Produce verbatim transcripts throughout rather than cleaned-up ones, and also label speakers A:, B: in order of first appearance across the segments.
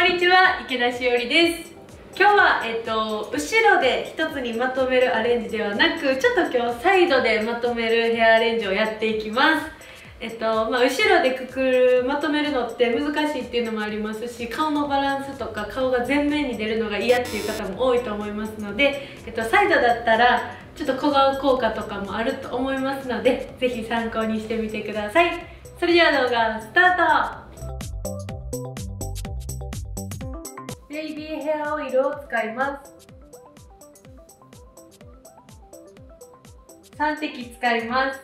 A: こんにちは、池田しおりです。今日は、えっと、後ろで一つにまとめるアレンジではなく、ちょっと今日サイドでまとめるヘアアレンジをやっていきます。えっとまあ、後ろでくくるまとめるのって難しいっていうのもありますし、顔のバランスとか顔が前面に出るのが嫌っていう方も多いと思いますので、えっと、サイドだったらちょっと小顔効果とかもあると思いますので、ぜひ参考にしてみてください。それでは動画スタート。ベイビーヘアオイルを使います。さん滴使います。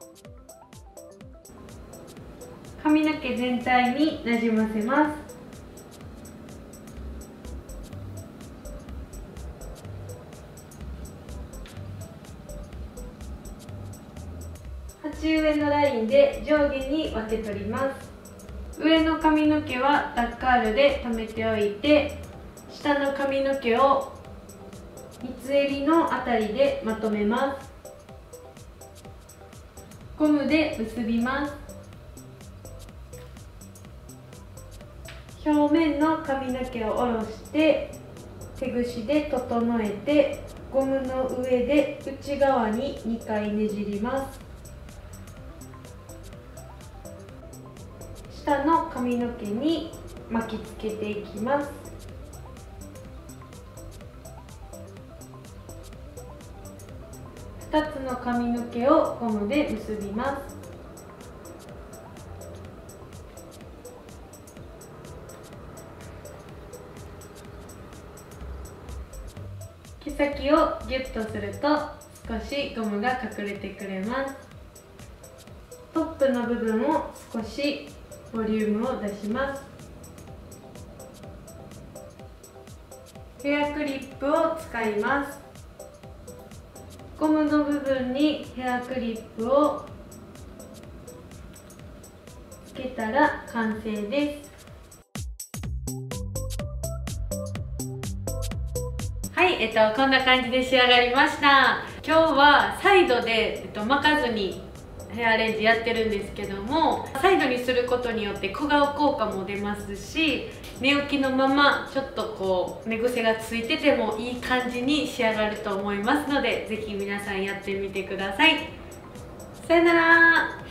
A: 髪の毛全体になじませます。鉢植えのラインで上下に分け取ります。上の髪の毛はダッカールで留めておいて、下の髪の毛を三つ襟のあたりでまとめます。ゴムで結びます。表面の髪の毛を下ろして手ぐしで整えて、ゴムの上で内側ににかいねじります。下の髪の毛に巻きつけていきます。ふたつの髪の毛をゴムで結びます。毛先をギュッとすると少しゴムが隠れてくれます。トップの部分を少しボリュームを出します。ヘアクリップを使います。ゴムの部分にヘアクリップをつけたら完成です。はい、えっと、こんな感じで仕上がりました。今日はサイドで、えっと、巻かずにヘアアレンジやってるんですけども、サイドにすることによって小顔効果も出ますし、寝起きのままちょっとこう寝癖がついててもいい感じに仕上がると思いますので、ぜひ皆さんやってみてください。さよなら。